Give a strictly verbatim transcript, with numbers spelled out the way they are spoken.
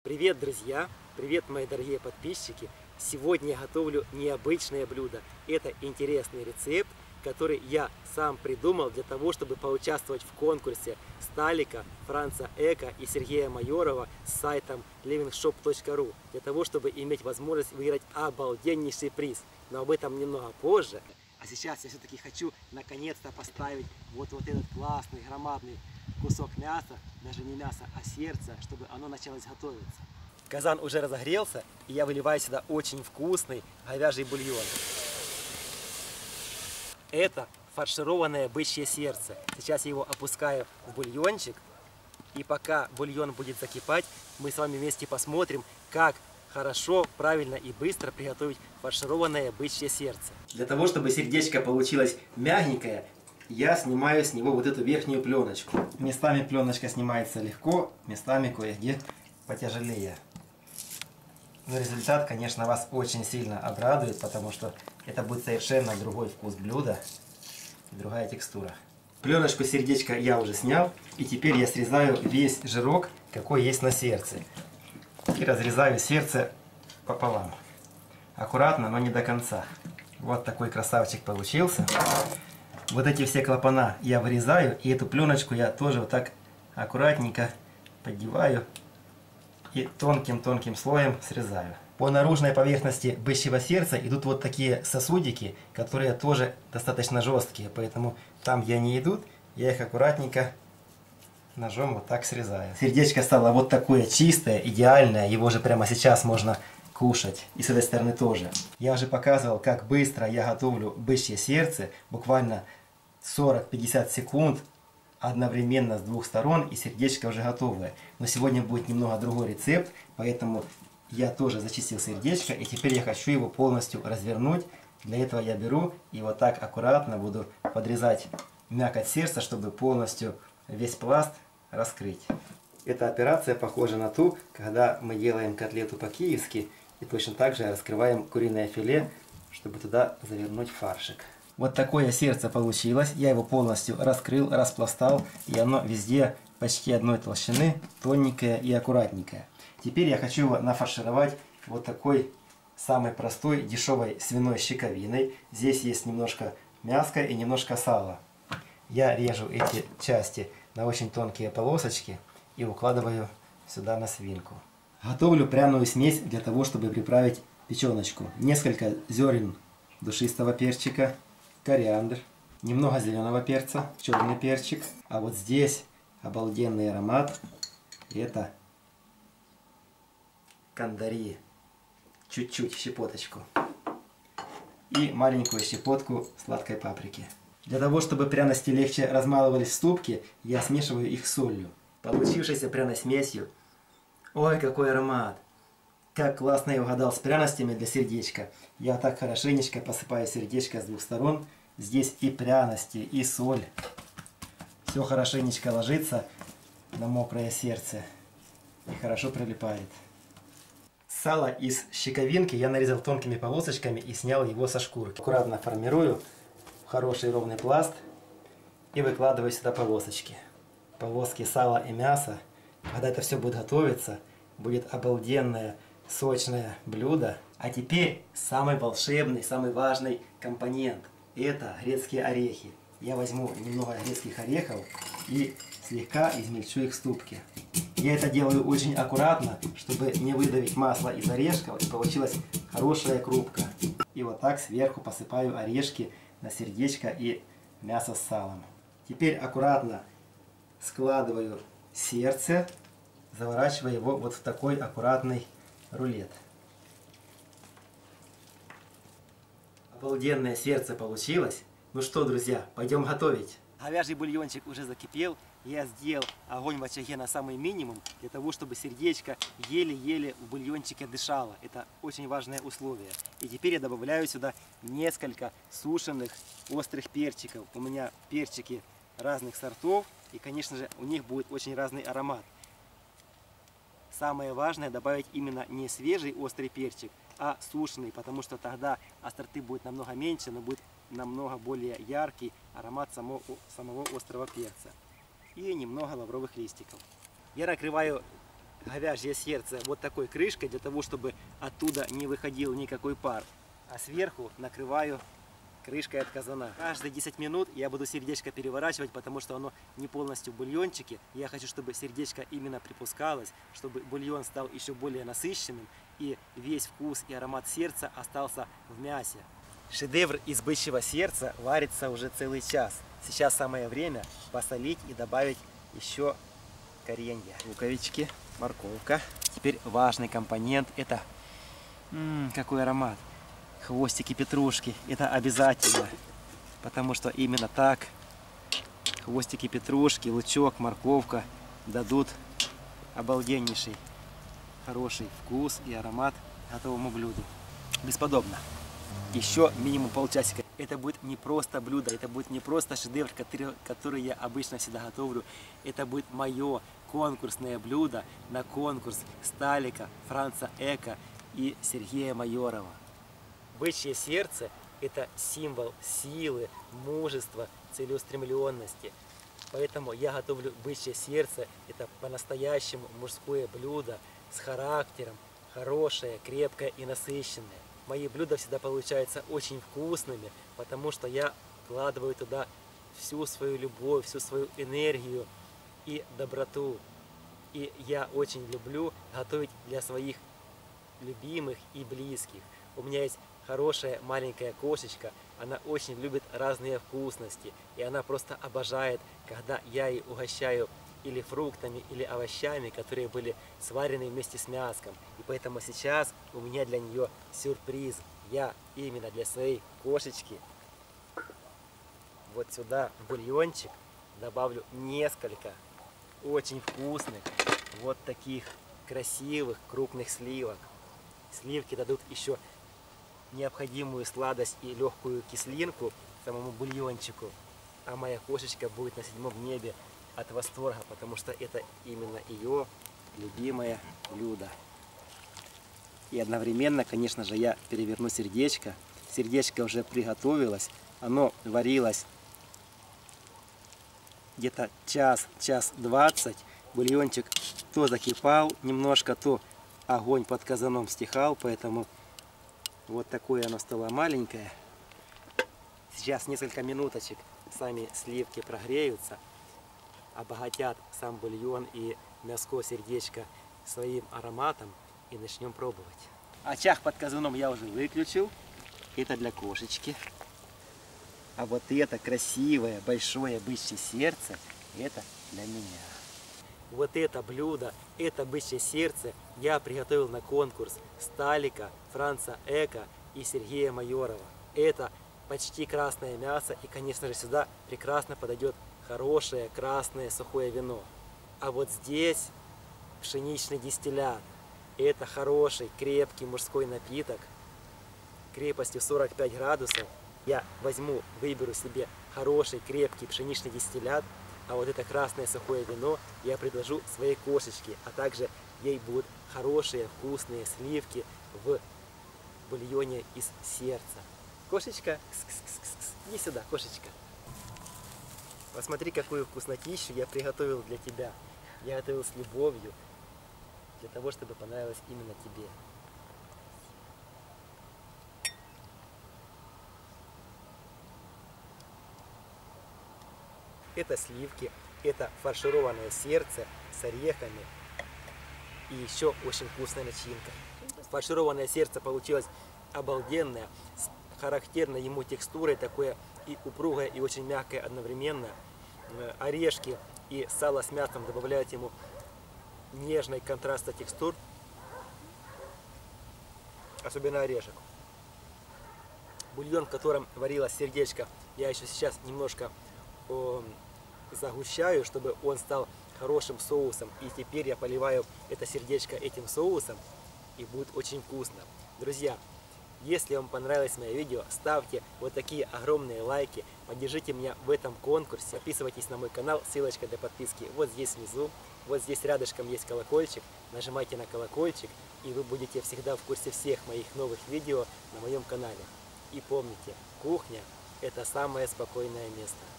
Привет, друзья! Привет, мои дорогие подписчики! Сегодня я готовлю необычное блюдо. Это интересный рецепт, который я сам придумал для того, чтобы поучаствовать в конкурсе Сталика, Франца Эка и Сергея Майорова с сайтом living shop точка ру, для того, чтобы иметь возможность выиграть обалденнейший приз. Но об этом немного позже. А сейчас я все-таки хочу наконец-то поставить вот, вот этот классный, громадный кусок мяса, даже не мяса, а сердца, чтобы оно началось готовиться. Казан уже разогрелся, и я выливаю сюда очень вкусный говяжий бульон. Это фаршированное бычье сердце. Сейчас я его опускаю в бульончик, и пока бульон будет закипать, мы с вами вместе посмотрим, как хорошо, правильно и быстро приготовить фаршированное бычье сердце. Для того, чтобы сердечко получилось мягенькое, я снимаю с него вот эту верхнюю пленочку. Местами пленочка снимается легко, местами кое-где потяжелее. Но результат, конечно, вас очень сильно обрадует, потому что это будет совершенно другой вкус блюда и другая текстура. Пленочку сердечка я уже снял, и теперь я срезаю весь жирок, какой есть на сердце. И разрезаю сердце пополам. Аккуратно, но не до конца. Вот такой красавчик получился. Вот эти все клапана я вырезаю, и эту пленочку я тоже вот так аккуратненько поддеваю и тонким-тонким слоем срезаю. По наружной поверхности бычьего сердца идут вот такие сосудики, которые тоже достаточно жесткие, поэтому там, где они идут, я их аккуратненько ножом вот так срезаю. Сердечко стало вот такое чистое, идеальное, его же прямо сейчас можно кушать. И с этой стороны тоже. Я уже показывал, как быстро я готовлю бычье сердце, буквально сорок-пятьдесят секунд одновременно с двух сторон, и сердечко уже готовое. Но сегодня будет немного другой рецепт, поэтому я тоже зачистил сердечко, и теперь я хочу его полностью развернуть. Для этого я беру и вот так аккуратно буду подрезать мякоть сердца, чтобы полностью весь пласт раскрыть. Эта операция похожа на ту, когда мы делаем котлету по-киевски, и точно так же раскрываем куриное филе, чтобы туда завернуть фаршик. Вот такое сердце получилось. Я его полностью раскрыл, распластал, и оно везде почти одной толщины, тоненькое и аккуратненькое. Теперь я хочу его нафаршировать вот такой самой простой дешевой свиной щековиной. Здесь есть немножко мяска и немножко сала. Я режу эти части на очень тонкие полосочки и укладываю сюда на свинку. Готовлю пряную смесь для того, чтобы приправить печеночку. Несколько зерен душистого перчика, кориандр, немного зеленого перца, черный перчик. А вот здесь обалденный аромат. Это кандари. Чуть-чуть, щепоточку. И маленькую щепотку сладкой паприки. Для того, чтобы пряности легче размалывались в ступке, я смешиваю их с солью. Получившейся пряной смесью. Ой, какой аромат! Как классно я угадал с пряностями для сердечка. Я так хорошенечко посыпаю сердечко с двух сторон. Здесь и пряности, и соль. Все хорошенечко ложится на мокрое сердце и хорошо прилипает. Сало из щековинки я нарезал тонкими полосочками и снял его со шкурки. Аккуратно формирую в хороший ровный пласт и выкладываю сюда полосочки. Полоски сала и мяса. Когда это все будет готовиться, будет обалденное сочное блюдо. А теперь самый волшебный, самый важный компонент. Это грецкие орехи. Я возьму немного грецких орехов и слегка измельчу их в ступке. Я это делаю очень аккуратно, чтобы не выдавить масло из орешков, и получилась хорошая крупка. И вот так сверху посыпаю орешки на сердечко и мясо с салом. Теперь аккуратно складываю сердце, заворачивая его вот в такой аккуратный рулет. Обалденное сердце получилось. Ну что, друзья, пойдем готовить. Говяжий бульончик уже закипел. Я сделал огонь в очаге на самый минимум, для того, чтобы сердечко еле-еле в бульончике дышало. Это очень важное условие. И теперь я добавляю сюда несколько сушеных острых перчиков. У меня перчики разных сортов, и, конечно же, у них будет очень разный аромат. Самое важное добавить именно не свежий острый перчик, а сушеный, потому что тогда остроты будет намного меньше, но будет намного более яркий аромат самого, самого острого перца. И немного лавровых листиков. Я накрываю говяжье сердце вот такой крышкой, для того, чтобы оттуда не выходил никакой пар. А сверху накрываю крышкой от казана. Каждые десять минут я буду сердечко переворачивать, потому что оно не полностью в бульончике. Я хочу, чтобы сердечко именно припускалось, чтобы бульон стал еще более насыщенным и весь вкус и аромат сердца остался в мясе. Шедевр из бычьего сердца варится уже целый час. Сейчас самое время посолить и добавить еще коренья. Луковички, морковка. Теперь важный компонент – это м-м, какой аромат. Хвостики петрушки. Это обязательно. Потому что именно так хвостики петрушки, лучок, морковка дадут обалденнейший хороший вкус и аромат готовому блюду. Бесподобно. Еще минимум полчасика. Это будет не просто блюдо, это будет не просто шедевр, который, который я обычно всегда готовлю. Это будет мое конкурсное блюдо на конкурс Сталика, Франца Эка и Сергея Майорова. Бычье сердце – это символ силы, мужества, целеустремленности. Поэтому я готовлю бычье сердце. Это по-настоящему мужское блюдо с характером, хорошее, крепкое и насыщенное. Мои блюда всегда получаются очень вкусными, потому что я вкладываю туда всю свою любовь, всю свою энергию и доброту. И я очень люблю готовить для своих любимых и близких. У меня есть хорошая маленькая кошечка, она очень любит разные вкусности, и она просто обожает, когда я ей угощаю или фруктами, или овощами, которые были сварены вместе с мяском. И поэтому сейчас у меня для нее сюрприз. Я именно для своей кошечки вот сюда в бульончик добавлю несколько очень вкусных вот таких красивых крупных сливок. Сливки дадут еще необходимую сладость и легкую кислинку самому бульончику. А моя кошечка будет на седьмом небе от восторга, потому что это именно ее любимое блюдо. И одновременно, конечно же, я переверну сердечко. Сердечко уже приготовилось, оно варилось где-то час, час двадцать. Бульончик то закипал немножко, то огонь под казаном стихал, поэтому вот такое оно стало маленькое. Сейчас несколько минуточек сами сливки прогреются, обогатят сам бульон и мяско сердечко своим ароматом, и начнем пробовать. Очаг под казаном я уже выключил. Это для кошечки. А вот это красивое большое бычье сердце, это для меня. Вот это блюдо, это бычье сердце я приготовил на конкурс Сталика, Франца Эка и Сергея Майорова. Это почти красное мясо, и, конечно же, сюда прекрасно подойдет хорошее красное сухое вино. А вот здесь пшеничный дистиллят. Это хороший, крепкий мужской напиток крепостью сорок пять градусов. Я возьму, выберу себе хороший, крепкий пшеничный дистиллят, а вот это красное сухое вино я предложу своей кошечке, а также ей будут хорошие, вкусные сливки в бульоне из сердца. Кошечка, кс-кс-кс-кс, иди сюда, кошечка. Посмотри, какую вкуснотищу я приготовил для тебя. Я готовил с любовью, для того, чтобы понравилось именно тебе. Это сливки, это фаршированное сердце с орехами и еще очень вкусная начинка. Фаршированное сердце получилось обалденное, с характерной ему текстурой, такое и упругое, и очень мягкое одновременно. Орешки и сало с мясом добавляют ему нежный контраст текстур, особенно орешек. Бульон, в котором варилось сердечко, я еще сейчас немножко о, загущаю, чтобы он стал хорошим соусом. И теперь я поливаю это сердечко этим соусом, и будет очень вкусно. Друзья, если вам понравилось мое видео, ставьте вот такие огромные лайки, поддержите меня в этом конкурсе, подписывайтесь на мой канал, ссылочка для подписки вот здесь внизу, вот здесь рядышком есть колокольчик, нажимайте на колокольчик, и вы будете всегда в курсе всех моих новых видео на моем канале. И помните, кухня – это самое спокойное место.